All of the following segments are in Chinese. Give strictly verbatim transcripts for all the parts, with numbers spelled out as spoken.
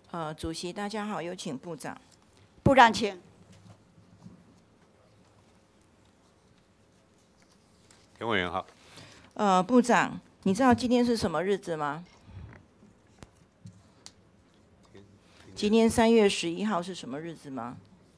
呃，主席大家好，有请部长。 部长请。 田委员好。 呃，部长，你知道今天是什么日子吗？今天三月十一号是什么日子吗？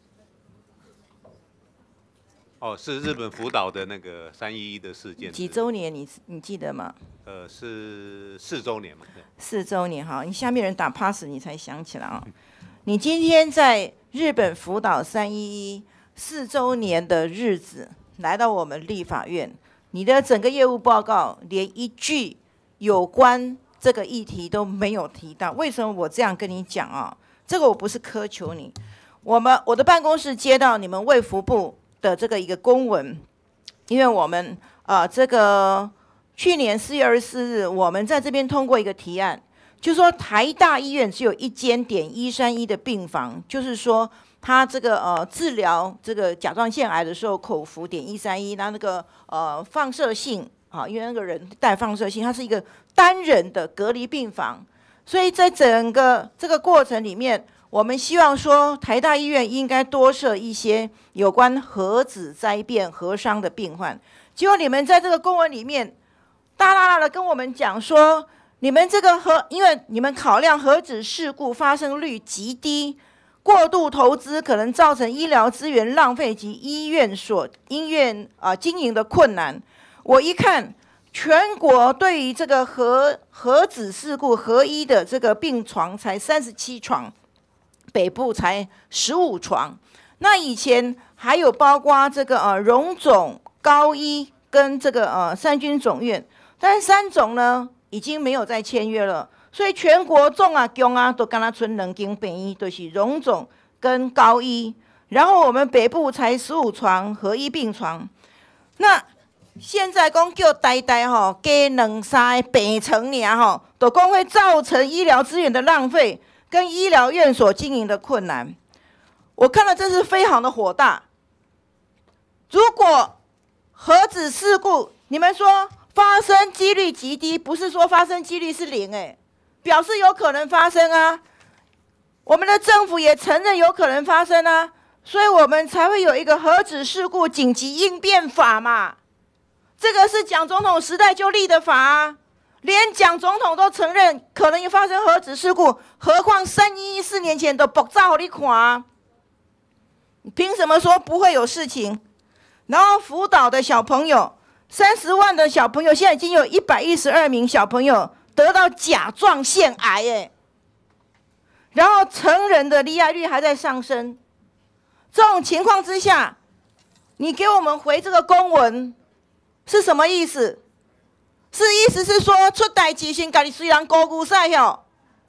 哦，是日本福岛的那个三一一的事件。 几周年你？你记得吗？ 呃，是四周年嘛。 四周年，好，你下面人打 pass 你才想起来啊、哦。你今天在日本福岛三一一四周年的日子来到我们立法院，你的整个业务报告连一句有关这个议题都没有提到。为什么我这样跟你讲啊？这个我不是苛求你，我们我的办公室接到你们卫福部的这个一个公文，因为我们呃这个去年四月二十四日，我们在这边通过一个提案，就说台大医院只有一间点一三一的病房，就是说他这个呃治疗这个甲状腺癌的时候口服碘一三一，那那个呃放射性啊，因为那个人带放射性，它是一个单人的隔离病房。所以在整个这个过程里面，我们希望说台大医院应该多设一些有关核子灾变核伤的病患。结果你们在这个公文里面大大大的跟我们讲说，你们这个核，因为你们考量核子事故发生率极低，过度投资可能造成医疗资源浪费及医院所医院啊、呃、经营的困难。我一看。全国对于这个核核子事故核医的这个病床才三十七床，北部才十五床。那以前还有包括这个呃荣总、高医跟这个呃三军总院，但是三总呢已经没有再签约了，所以全国总啊、中啊都跟他存两间病医，就是荣总跟高医。然后我们北部才十五床核医病床，那。现在讲叫呆呆吼，加两三个病床尔吼，都讲会造成医疗资源的浪费，跟医疗院所经营的困难。我看了真是非常的火大。如果核子事故，你们说发生几率极低，不是说发生几率是零，哎，表示有可能发生啊。我们的政府也承认有可能发生啊，所以我们才会有一个核子事故紧急应变法嘛。这个是蒋总统时代就立的法啊，连蒋总统都承认可能有发生核子事故，何况三一一四年前都爆炸给你看啊，你凭什么说不会有事情？然后福岛的小朋友，三十万的小朋友，现在已经有一百一十二名小朋友得到甲状腺癌，哎，然后成人的罹癌率还在上升。这种情况之下，你给我们回这个公文。是什么意思？是意思是说出代志先家己虽然高估赛哟。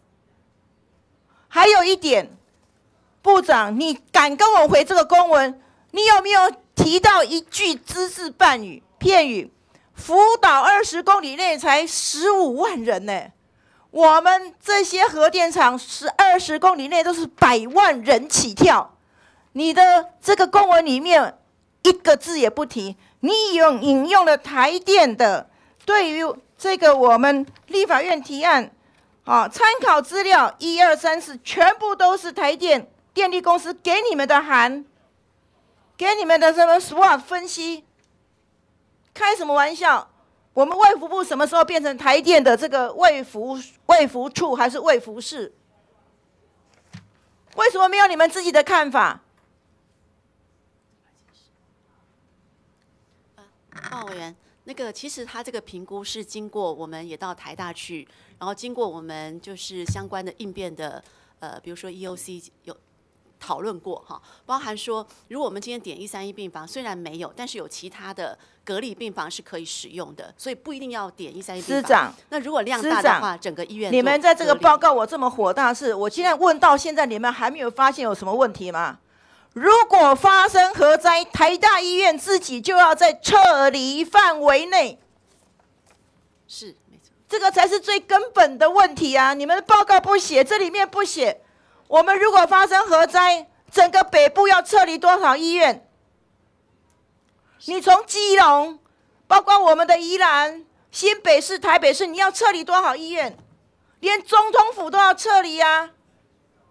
还有一点，部长，你敢跟我回这个公文？你有没有提到一句只字半语片语？福岛二十公里内才十五万人呢，我们这些核电厂是二十公里内都是百万人起跳。你的这个公文里面一个字也不提。你用引用了台电的对于这个我们立法院提案，啊，参考资料一二三四全部都是台电电力公司给你们的函，给你们的什么 S W O T 分析，开什么玩笑？我们卫福部什么时候变成台电的这个卫福卫福处还是卫福室？为什么没有你们自己的看法？ 鲍委员，那个其实他这个评估是经过我们也到台大去，然后经过我们就是相关的应变的呃，比如说 E O C 有讨论过哈，包含说如果我们今天点一三一病房，虽然没有，但是有其他的隔离病房是可以使用的，所以不一定要点一三一病房。 司长， 那如果量大的话，整个医院你们在这个报告我这么火大，是我现在问到现在，你们还没有发现有什么问题吗？如果发生核灾，台大医院自己就要在撤离范围内， 是没错， 这个才是最根本的问题啊！你们的报告不写，这里面不写，我们如果发生核灾，整个北部要撤离多少医院？你从基隆，包括我们的宜兰、新北市、台北市，你要撤离多少医院？连总统府都要撤离啊！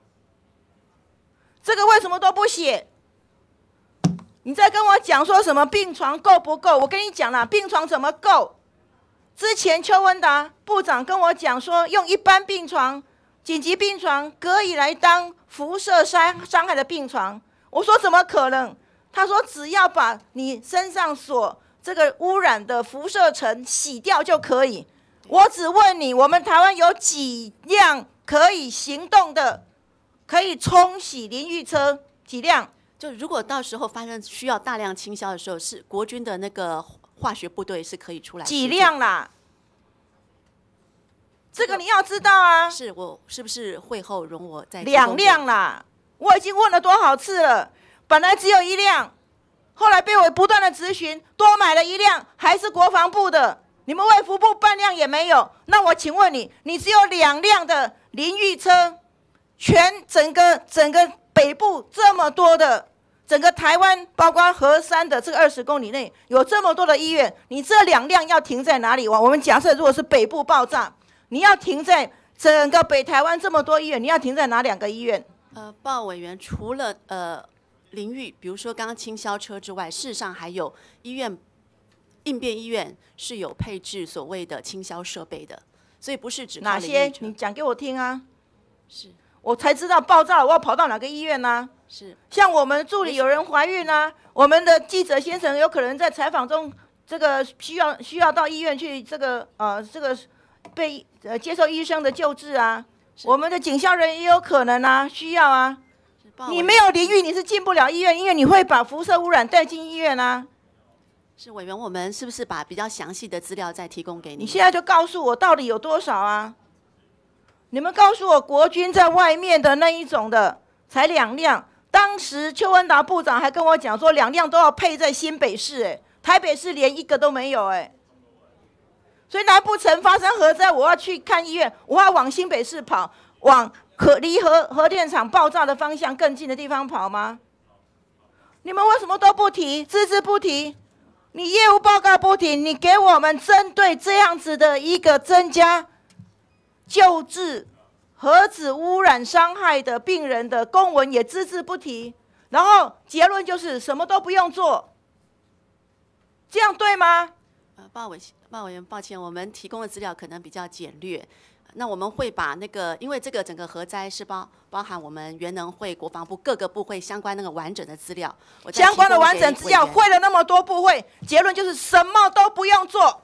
这个为什么都不写？你在跟我讲说什么病床够不够？我跟你讲啦，病床怎么够？之前邱文达部长跟我讲说，用一般病床、紧急病床可以来当辐射伤伤害的病床。我说怎么可能？他说只要把你身上所这个污染的辐射层洗掉就可以。我只问你，我们台湾有几辆可以行动的、可以冲洗淋浴车？几辆？ 就如果到时候发生需要大量清消的时候，是国军的那个化学部队是可以出来。 几辆啦？这个你要知道啊。 是我是不是会后容我再两辆啦？我已经问了多少次了？本来只有一辆，后来被我不断的咨询，多买了一辆，还是国防部的。你们卫福部半辆也没有。那我请问你，你只有两辆的淋浴车，全整个整个北部这么多的。整个台湾，包括河山的这个二十公里内，有这么多的医院，你这两辆要停在哪里？我们假设如果是北部爆炸，你要停在整个北台湾这么多医院，你要停在哪两个医院？ 呃，鲍委员，除了呃淋浴，比如说刚刚清消车之外，事实上还有医院应变医院是有配置所谓的清消设备的，所以不是只靠哪些？ 淋浴车你讲给我听啊！ 是， 我才知道爆炸了，我要跑到哪个医院呢、啊？ 是， 像我们助理有人怀孕啊，我们的记者先生有可能在采访中，这个需要需要到医院去，这个呃这个被呃接受医生的救治啊。我们的警校人也有可能啊，需要啊。你没有淋浴，你是进不了医院，因为你会把辐射污染带进医院啊。 是委员，我们是不是把比较详细的资料再提供给你？ 你现在就告诉我到底有多少啊？你们告诉我，国军在外面的那一种的才两辆。当时邱文达部长还跟我讲说，两辆都要配在新北市，哎，台北市连一个都没有，哎。所以难不成发生核灾，我要去看医院，我要往新北市跑，往核离核核电厂爆炸的方向更近的地方跑吗？你们为什么都不提，只字不提？你业务报告不提，你给我们针对这样子的一个增加救治核子污染伤害的病人的公文也只字不提，然后结论就是什么都不用做，这样对吗？ 呃，鲍委鲍委员，抱歉，我们提供的资料可能比较简略。那我们会把那个，因为这个整个核灾是包包含我们原能会、国防部各个部会相关那个完整的资料， 相关的完整资料，会了那么多部会，结论就是什么都不用做。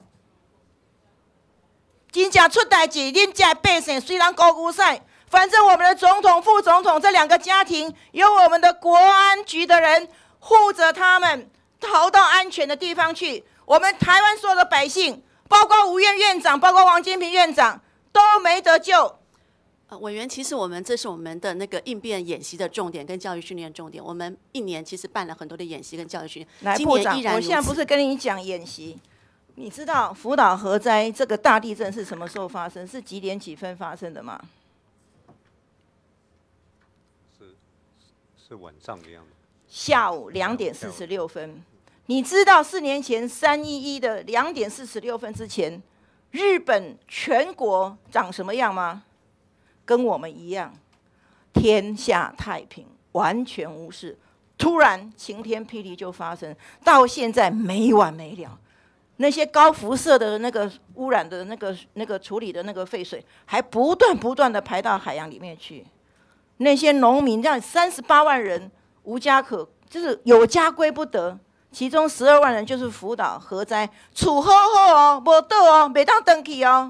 真正出代志，恁家百姓虽然高估赛，反正我们的总统、副总统这两个家庭，由我们的国安局的人护着他们逃到安全的地方去。我们台湾所有的百姓，包括吴院院长，包括王金平院长，都没得救。 呃，委员，其实我们这是我们的那个应变演习的重点跟教育训练重点。我们一年其实办了很多的演习跟教育训练。 来， 今部长， 年依然如此。 我现在不是跟你讲演习，你知道福岛核灾这个大地震是什么时候发生？是几点几分发生的吗？ 是是晚上的样子。 下午两点四十六分。你知道四年前三一一的两点四十六分之前，日本全国长什么样吗？跟我们一样，天下太平，完全无事。突然晴天霹雳就发生，到现在没完没了。那些高辐射的那个污染的那个那个处理的那个废水，还不断不断的排到海洋里面去。那些农民这样三十八万人无家可，就是有家归不得。其中十二万人就是福岛核灾，厝好好哦，无倒哦，袂当回去哦。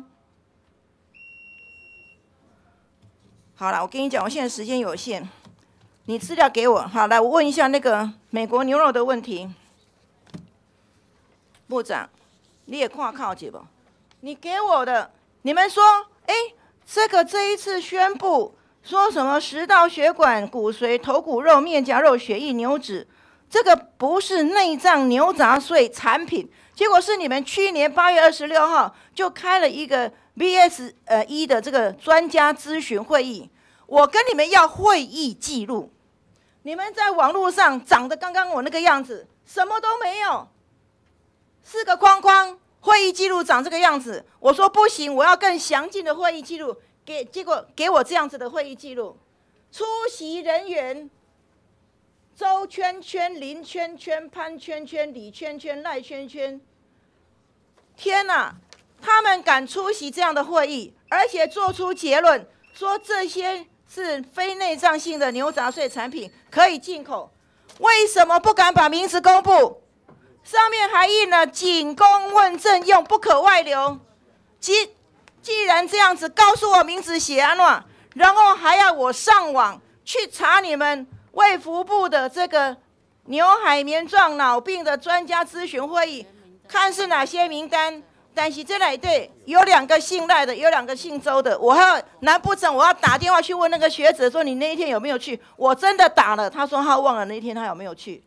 好了，我跟你讲，我现在时间有限，你资料给我。好，来，我问一下那个美国牛肉的问题。部长，你也看靠解不？你给我的，你们说，哎，这个这一次宣布说什么食道血管、骨髓、头骨肉、面颊肉、血液、牛脂。这个不是内脏牛杂碎产品，结果是你们去年八月二十六号就开了一个 B S 呃一的这个专家咨询会议，我跟你们要会议记录，你们在网络上长得刚刚我那个样子，什么都没有，四个框框，会议记录长这个样子，我说不行，我要更详尽的会议记录，给结果给我这样子的会议记录，出席人员。 周圈圈、林圈圈、潘圈圈、李圈圈、赖圈圈。天哪！他们敢出席这样的会议，而且做出结论，说这些是非内脏性的牛杂碎产品，可以进口。为什么不敢把名字公布？上面还印了仅供问政用，不可外流。既既然这样子，告诉我名字写安怎，然后还要我上网去查你们卫福部的这个牛海绵状脑病的专家咨询会议，看是哪些名单。但是这里对有两个姓赖的，有两个姓周的，我还要难不成我要打电话去问那个学者说你那一天有没有去？我真的打了，他说他忘了那一天他有没有去。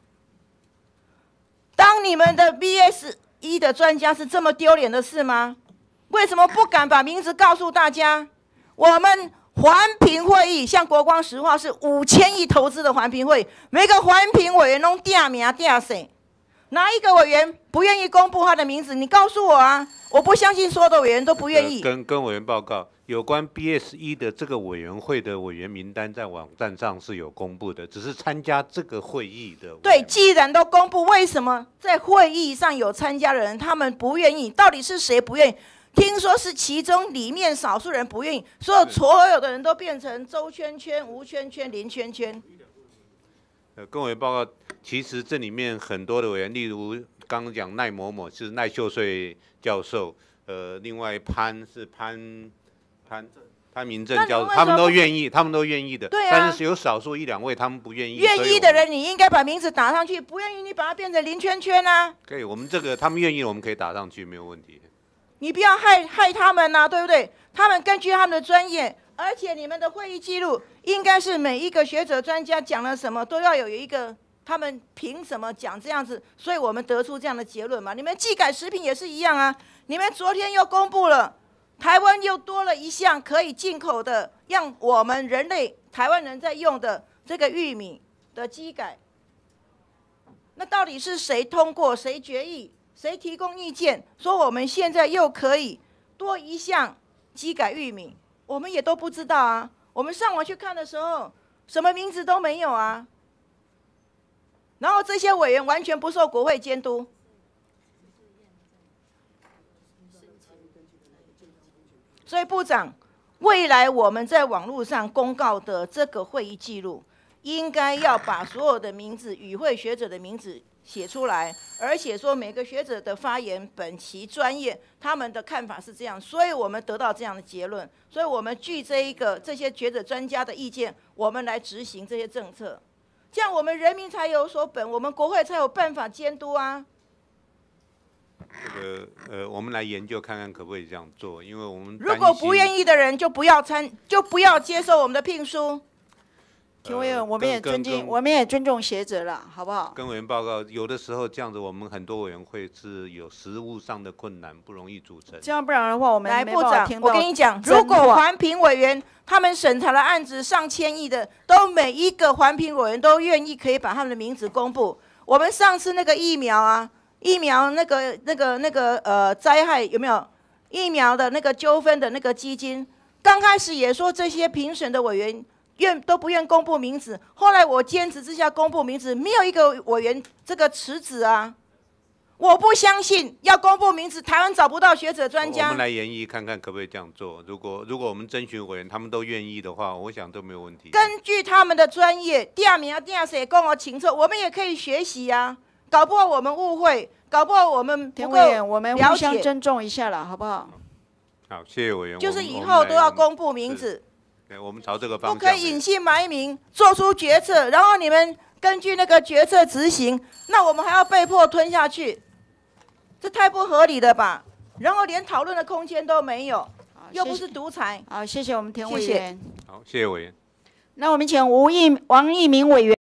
当你们的 B S 一 的专家是这么丢脸的事吗？为什么不敢把名字告诉大家？我们环评会议像国光石化是五千亿投资的环评会议，每个环评委员都点名点姓。哪一个委员不愿意公布他的名字？你告诉我啊！我不相信所有的委员都不愿意。 呃、跟跟委员报告，有关 B S 一 的这个委员会的委员名单在网站上是有公布的，只是参加这个会议的。 对，既然都公布，为什么在会议上有参加的人他们不愿意？到底是谁不愿意？听说是其中里面少数人不愿意，所有所有的人都变成周圈圈、吴圈圈、林圈圈。 呃，跟委员报告，其实这里面很多的委员，例如刚刚讲赖某某是赖秀穗教授，呃，另外潘是潘潘潘明正教授，他们都愿意，他们都愿意的。 对啊。 但是有少数一两位他们不愿意。 愿意的人，你应该把名字打上去；不愿意，你把它变成林圈圈啊。 可以，我们这个他们愿意，我们可以打上去，没有问题。 你不要害害他们呐、啊，对不对？他们根据他们的专业。而且你们的会议记录应该是每一个学者专家讲了什么都要有一个，他们凭什么讲这样子？所以我们得出这样的结论嘛。你们技改食品也是一样啊，你们昨天又公布了，台湾又多了一项可以进口的，让我们人类台湾人在用的这个玉米的基改。那到底是谁通过？谁决议？谁提供意见？说我们现在又可以多一项基改玉米？我们也都不知道啊！我们上网去看的时候，什么名字都没有啊。然后这些委员完全不受国会监督。所以部长，未来我们在网络上公告的这个会议记录，应该要把所有的名字、与会学者的名字写出来，而且说每个学者的发言本其专业，他们的看法是这样，所以我们得到这样的结论。所以我们据这一个这些学者专家的意见，我们来执行这些政策，这样我们人民才有所本，我们国会才有办法监督啊。 这个呃，我们来研究看看可不可以这样做，因为我们如果不愿意的人就不要参，就不要接受我们的聘书。 请委员，我们也尊敬，我们也尊重学者了，好不好？ 跟委员报告，有的时候这样子，我们很多委员会是有实务上的困难，不容易组成。 这样不然的话，我们来没部长，我跟你讲， 如果环评委员他们审查的案子上千亿的，都每一个环评委员都愿意可以把他们的名字公布。我们上次那个疫苗啊，疫苗那个那个那个呃灾害有没有疫苗的那个纠纷的那个基金，刚开始也说这些评审的委员。愿都不愿公布名字，后来我坚持之下公布名字，没有一个委员这个辞职啊！我不相信要公布名字，台湾找不到学者专家。 我们来研议看看可不可以这样做。如果如果我们征询委员他们都愿意的话，我想都没有问题。 根据他们的专业，第二名、第二谁跟我请测，我们也可以学习啊。搞不好我们误会，搞不好我们不够了解。 我们互相尊重一下了，好不好？ 好，谢谢委员。 就是以后都要公布名字。 我们朝这个方向， 不可以隐姓埋名，做出决策，然后你们根据那个决策执行，那我们还要被迫吞下去，这太不合理了吧？然后连讨论的空间都没有，又不是独裁。 好，谢谢我们田委员。 好，谢谢委员。 那我们请吴毅、王毅明委员。